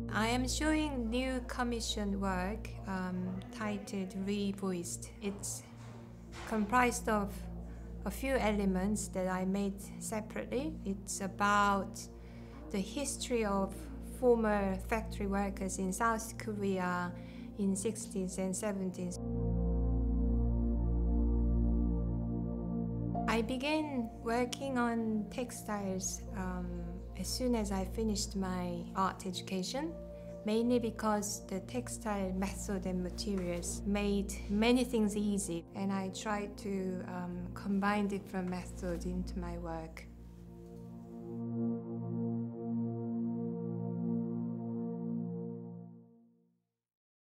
I am showing new commissioned work titled Revoiced. It's comprised of a few elements that I made separately. It's about the history of former factory workers in South Korea in 60s and 70s. I began working on textiles as soon as I finished my art education, mainly because the textile method and materials made many things easy, and I tried to combine different methods into my work.